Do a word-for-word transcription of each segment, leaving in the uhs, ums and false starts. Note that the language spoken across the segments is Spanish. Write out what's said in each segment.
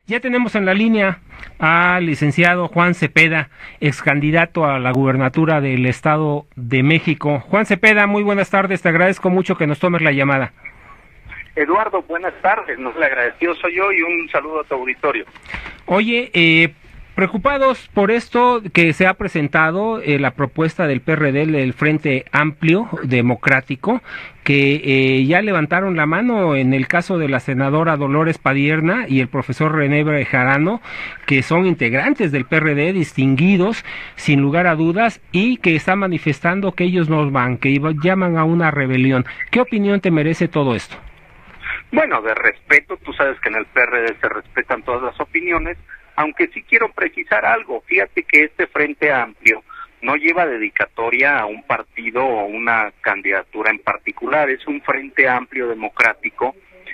Ya tenemos en la línea al licenciado Juan Cepeda, ex candidato a la gubernatura del Estado de México. Juan Cepeda, muy buenas tardes, te agradezco mucho que nos tomes la llamada. Eduardo, buenas tardes, no, el agradecido soy yo y un saludo a tu auditorio. Oye, eh, preocupados por esto que se ha presentado, eh, la propuesta del P R D, del Frente Amplio Democrático, que eh, ya levantaron la mano en el caso de la senadora Dolores Padierna y el profesor René Bejarano, que son integrantes del P R D, distinguidos, sin lugar a dudas, y que están manifestando que ellos no van, que llaman a una rebelión. ¿Qué opinión te merece todo esto? Bueno, de respeto, tú sabes que en el P R D se respetan todas las opiniones, aunque sí quiero precisar algo. Fíjate que este Frente Amplio no lleva dedicatoria a un partido o una candidatura en particular, es un Frente Amplio Democrático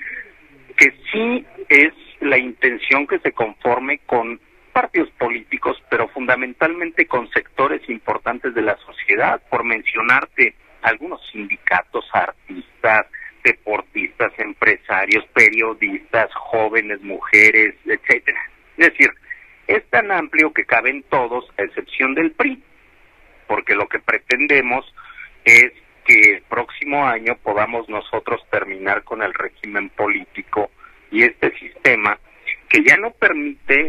que sí es la intención que se conforme con partidos políticos, pero fundamentalmente con sectores importantes de la sociedad, por mencionarte algunos sindicatos, artistas, deportistas, empresarios, periodistas, jóvenes, mujeres, etcétera. Es decir, es tan amplio que caben todos, a excepción del P R I, porque lo que pretendemos es que el próximo año podamos nosotros terminar con el régimen político y este sistema que ya no permite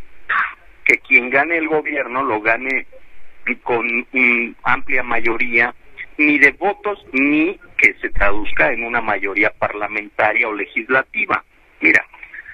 que quien gane el gobierno lo gane con una amplia mayoría, ni de votos, ni que se traduzca en una mayoría parlamentaria o legislativa. Mira,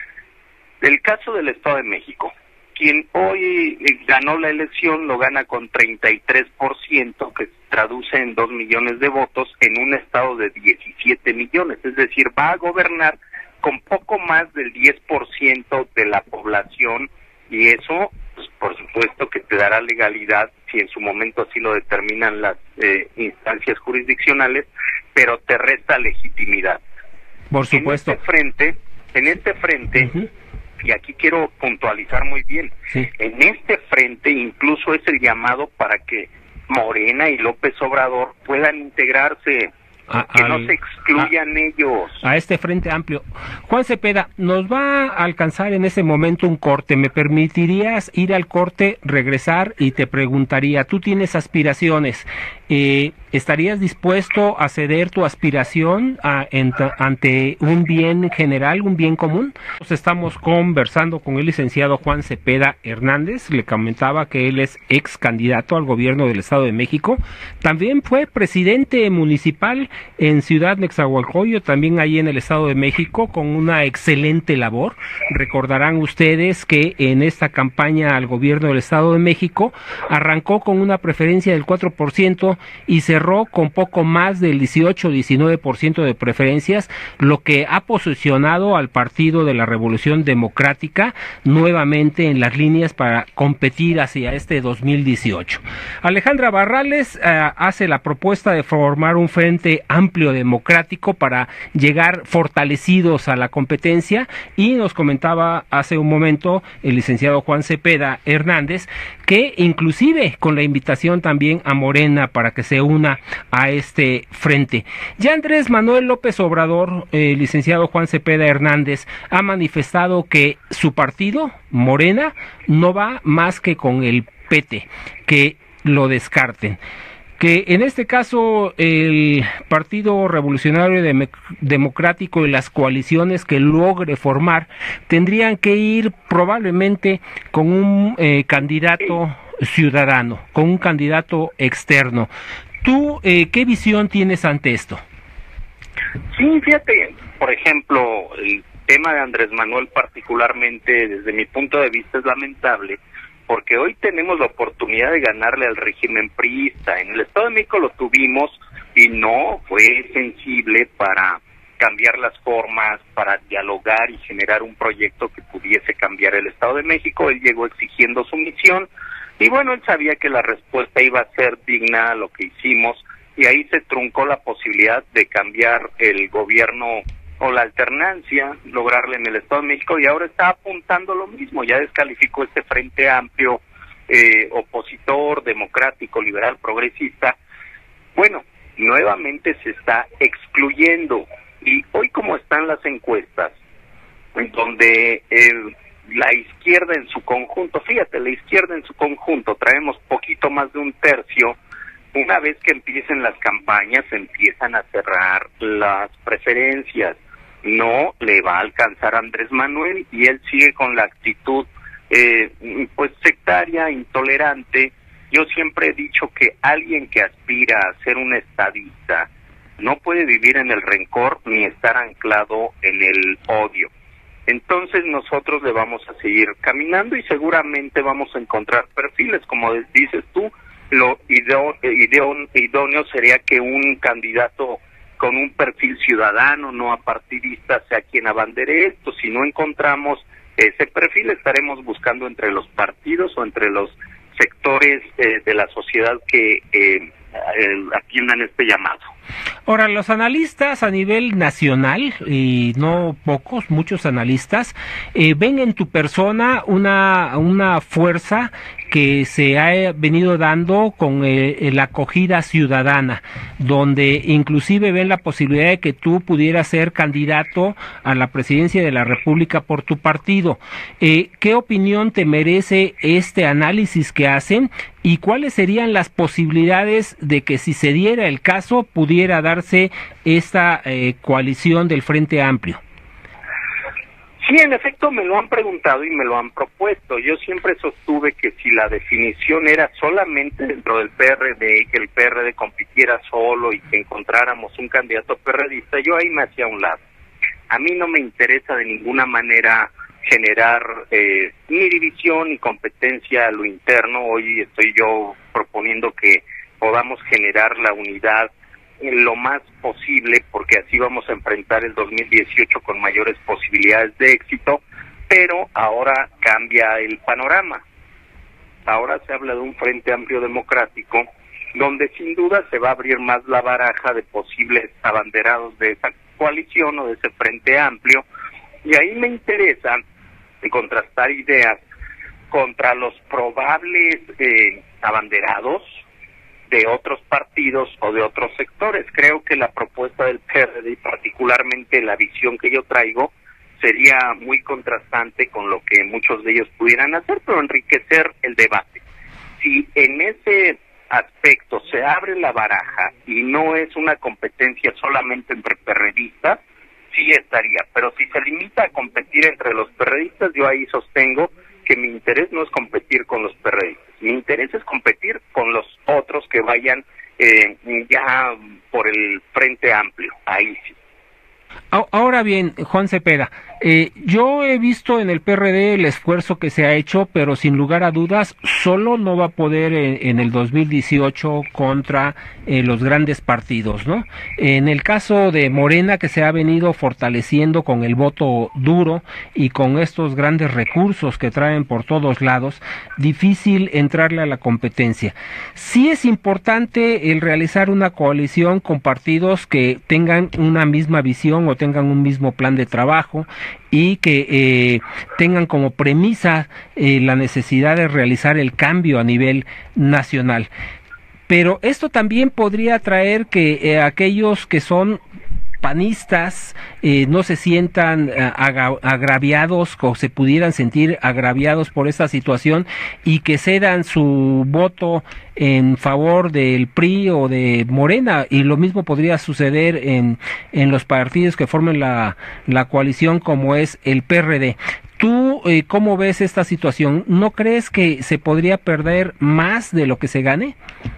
del caso del Estado de México, quien hoy ganó la elección lo gana con treinta y tres por ciento, que se traduce en dos millones de votos en un estado de diecisiete millones, es decir, va a gobernar con poco más del diez por ciento de la población, y eso, pues, por supuesto que te dará legalidad si en su momento así lo determinan las eh, instancias jurisdiccionales, pero te resta legitimidad. Por supuesto. En este frente, en este frente, uh-huh. Y aquí quiero puntualizar muy bien, sí. En este frente incluso es el llamado para que Morena y López Obrador puedan integrarse, a, que al, no se excluyan a, ellos. A este Frente Amplio. Juan Cepeda, nos va a alcanzar en ese momento un corte. ¿Me permitirías ir al corte, regresar y te preguntaría, tú tienes aspiraciones, eh, ¿estarías dispuesto a ceder tu aspiración a, en, ante un bien general, un bien común? Estamos conversando con el licenciado Juan Cepeda Hernández, le comentaba que él es ex candidato al gobierno del Estado de México, también fue presidente municipal en Ciudad Nezahualcóyotl, también ahí en el Estado de México, con una excelente labor. Recordarán ustedes que en esta campaña al gobierno del Estado de México arrancó con una preferencia del cuatro por ciento y cerró con poco más del dieciocho a diecinueve por ciento de preferencias, lo que ha posicionado al Partido de la Revolución Democrática nuevamente en las líneas para competir hacia este dos mil dieciocho. Alejandra Barrales uh, hace la propuesta de formar un Frente Amplio Democrático para llegar fortalecidos a la competencia, y nos comentaba hace un momento el licenciado Juan Cepeda Hernández que inclusive con la invitación también a Morena para que se una a este frente. Ya Andrés Manuel López Obrador, eh, licenciado Juan Cepeda Hernández, ha manifestado que su partido, Morena, no va más que con el P T, que lo descarten. Que en este caso el Partido Revolucionario Dem- Democrático y las coaliciones que logre formar tendrían que ir probablemente con un eh, candidato ciudadano, con un candidato externo. ¿Tú eh, qué visión tienes ante esto? Sí, fíjate, por ejemplo, el tema de Andrés Manuel particularmente, desde mi punto de vista, es lamentable, porque hoy tenemos la oportunidad de ganarle al régimen priista. En el Estado de México lo tuvimos y no fue sensible para cambiar las formas, para dialogar y generar un proyecto que pudiese cambiar el Estado de México. Él llegó exigiendo su misión y bueno, él sabía que la respuesta iba a ser digna a lo que hicimos, y ahí se truncó la posibilidad de cambiar el gobierno o la alternancia, lograrle en el Estado de México, y ahora está apuntando lo mismo. Ya descalificó este Frente Amplio eh, opositor, democrático, liberal, progresista. Bueno, nuevamente se está excluyendo, y hoy como están las encuestas, en donde el la izquierda en su conjunto, fíjate, la izquierda en su conjunto, traemos poquito más de un tercio. Una vez que empiecen las campañas, empiezan a cerrar las preferencias. No le va a alcanzar a Andrés Manuel y él sigue con la actitud eh, pues sectaria, intolerante. Yo siempre he dicho que alguien que aspira a ser un estadista no puede vivir en el rencor ni estar anclado en el odio. Entonces nosotros le vamos a seguir caminando y seguramente vamos a encontrar perfiles, como dices tú. Lo idóneo, idóneo, idóneo sería que un candidato con un perfil ciudadano, no apartidista, sea quien abandere esto. Si no encontramos ese perfil, estaremos buscando entre los partidos o entre los sectores eh, de la sociedad que eh, eh, atiendan este llamado. Ahora, los analistas a nivel nacional, y no pocos, muchos analistas, eh, ven en tu persona una, una fuerza que se ha venido dando con eh, la acogida ciudadana, donde inclusive ven la posibilidad de que tú pudieras ser candidato a la presidencia de la República por tu partido. Eh, ¿Qué opinión te merece este análisis que hacen y cuáles serían las posibilidades de que, si se diera el caso, pudiera darse esta eh, coalición del Frente Amplio? Sí, en efecto me lo han preguntado y me lo han propuesto. Yo siempre sostuve que si la definición era solamente dentro del P R D, que el P R D compitiera solo y que encontráramos un candidato perredista, yo ahí me hacía a un lado. A mí no me interesa de ninguna manera generar eh, ni división ni competencia a lo interno. Hoy estoy yo proponiendo que podamos generar la unidad lo más posible, porque así vamos a enfrentar el dos mil dieciocho con mayores posibilidades de éxito, pero ahora cambia el panorama. Ahora se habla de un Frente Amplio Democrático, donde sin duda se va a abrir más la baraja de posibles abanderados de esa coalición o de ese Frente Amplio, y ahí me interesa contrastar ideas contra los probables eh, abanderados de otros partidos o de otros sectores. Creo que la propuesta del P R D y particularmente la visión que yo traigo sería muy contrastante con lo que muchos de ellos pudieran hacer, pero enriquecer el debate. Si en ese aspecto se abre la baraja y no es una competencia solamente entre perredistas, sí estaría, pero si se limita a competir entre los perredistas, yo ahí sostengo que mi interés no es competir con los perredistas, mi interés es competir con los otros que vayan eh, ya por el Frente Amplio, ahí sí. Ahora bien, Juan Cepeda, eh, yo he visto en el P R D el esfuerzo que se ha hecho, pero sin lugar a dudas, solo no va a poder en, en el dos mil dieciocho contra eh, los grandes partidos, ¿no? En el caso de Morena, que se ha venido fortaleciendo con el voto duro y con estos grandes recursos que traen por todos lados, difícil entrarle a la competencia. Sí es importante el realizar una coalición con partidos que tengan una misma visión o tengan un mismo plan de trabajo y que eh, tengan como premisa eh, la necesidad de realizar el cambio a nivel nacional. Pero esto también podría traer que eh, aquellos que son panistas eh, no se sientan eh, agra- agraviados o se pudieran sentir agraviados por esta situación y que cedan su voto en favor del P R I o de Morena, y lo mismo podría suceder en, en los partidos que formen la, la coalición como es el P R D. ¿Tú eh, cómo ves esta situación? ¿No crees que se podría perder más de lo que se gane?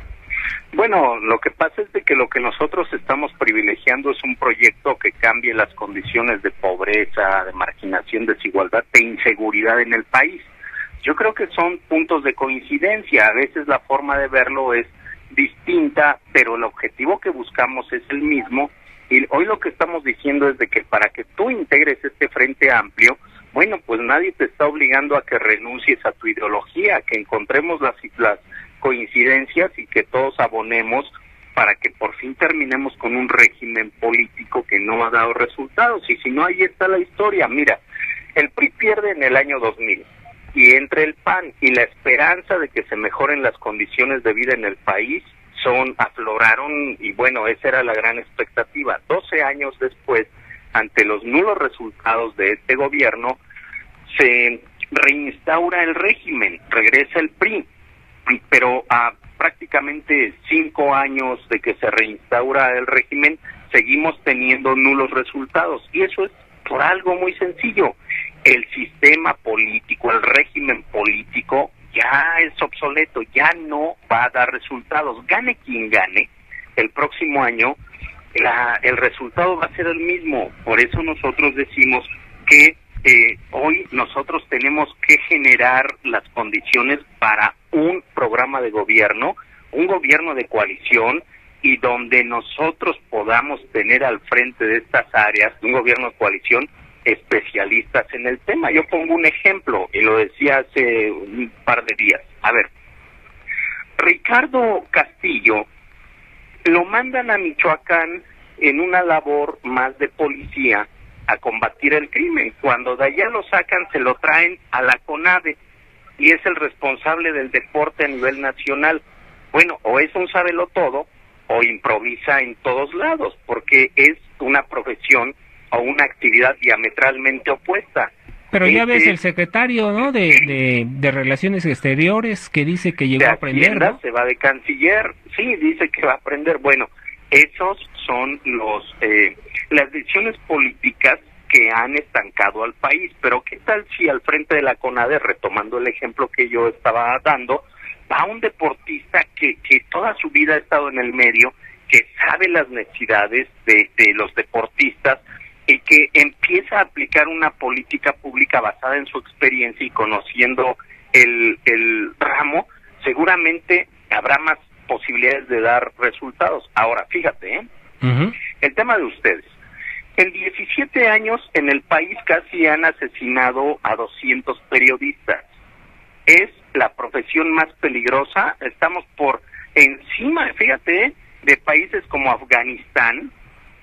Bueno, lo que pasa es de que lo que nosotros estamos privilegiando es un proyecto que cambie las condiciones de pobreza, de marginación, desigualdad, de inseguridad en el país. Yo creo que son puntos de coincidencia. A veces la forma de verlo es distinta, pero el objetivo que buscamos es el mismo. Y hoy lo que estamos diciendo es de que para que tú integres este Frente Amplio, bueno, pues nadie te está obligando a que renuncies a tu ideología, que encontremos las, las coincidencias y que todos abonemos para que por fin terminemos con un régimen político que no ha dado resultados. Y si no, ahí está la historia. Mira, el P R I pierde en el año dos mil, y entre el P A N y la esperanza de que se mejoren las condiciones de vida en el país, son afloraron, y bueno, esa era la gran expectativa. doce años después, ante los nulos resultados de este gobierno, se reinstaura el régimen, regresa el P R I, pero a prácticamente cinco años de que se reinstaura el régimen, seguimos teniendo nulos resultados, y eso es por algo muy sencillo. El sistema político, el régimen político ya es obsoleto, ya no va a dar resultados. Gane quien gane, el próximo año la, el resultado va a ser el mismo. Por eso nosotros decimos que eh, hoy nosotros tenemos que generar las condiciones para un programa de gobierno, un gobierno de coalición, y donde nosotros podamos tener al frente de estas áreas, un gobierno de coalición, especialistas en el tema. Yo pongo un ejemplo, y lo decía hace un par de días. A ver, Ricardo Castillo lo mandan a Michoacán en una labor más de policía a combatir el crimen. Cuando de allá lo sacan, se lo traen a la CONADE, y es el responsable del deporte a nivel nacional. Bueno, o es un sabelotodo, o improvisa en todos lados, porque es una profesión o una actividad diametralmente opuesta. Pero ya este, ves el secretario, ¿no?, de, de, de Relaciones Exteriores, que dice que llegó a aprender, ¿no? Se va de canciller, sí, dice que va a aprender. Bueno, esos son los eh, las decisiones políticas que han estancado al país. Pero ¿qué tal si al frente de la CONADE, retomando el ejemplo que yo estaba dando, va un deportista que, que toda su vida ha estado en el medio, que sabe las necesidades de, de los deportistas, y que empieza a aplicar una política pública basada en su experiencia y conociendo el, el ramo? Seguramente habrá más posibilidades de dar resultados. Ahora, fíjate, ¿eh? Uh-huh. El tema de ustedes. En diecisiete años en el país casi han asesinado a doscientos periodistas. Es la profesión más peligrosa. Estamos por encima, fíjate, ¿eh?, de países como Afganistán,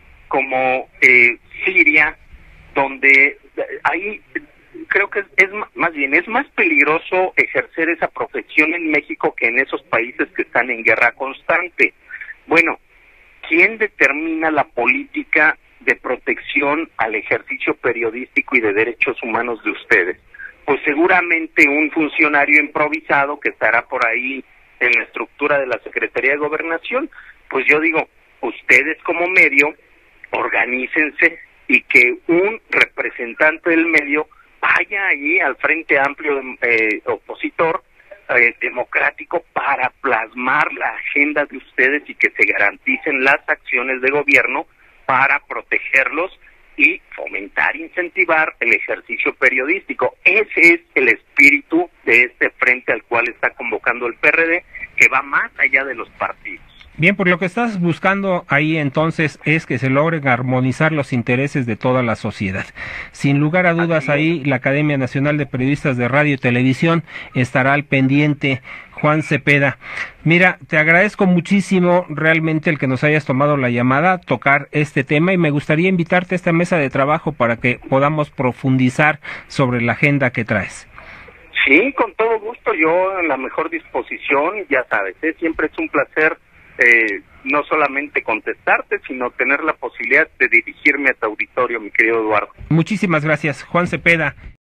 como eh, Siria, donde ahí creo que es, es más bien es más peligroso ejercer esa profesión en México que en esos países que están en guerra constante. Bueno, ¿quién determina la política de protección al ejercicio periodístico y de derechos humanos de ustedes? Pues seguramente un funcionario improvisado que estará por ahí en la estructura de la Secretaría de Gobernación. Pues yo digo, ustedes como medio, organícense, y que un representante del medio vaya allí al Frente Amplio eh, opositor eh, democrático para plasmar la agenda de ustedes y que se garanticen las acciones de gobierno para protegerlos y fomentar, incentivar el ejercicio periodístico. Ese es el espíritu de este frente al cual está convocando el P R D, que va más allá de los partidos. Bien, por lo que estás buscando ahí entonces es que se logren armonizar los intereses de toda la sociedad. Sin lugar a dudas, ahí la Academia Nacional de Periodistas de Radio y Televisión estará al pendiente. Juan Cepeda, mira, te agradezco muchísimo realmente el que nos hayas tomado la llamada, tocar este tema, y me gustaría invitarte a esta mesa de trabajo para que podamos profundizar sobre la agenda que traes. Sí, con todo gusto, yo en la mejor disposición, ya sabes, ¿eh? Siempre es un placer Eh, no solamente contestarte, sino tener la posibilidad de dirigirme a tu auditorio, mi querido Eduardo. Muchísimas gracias, Juan Cepeda.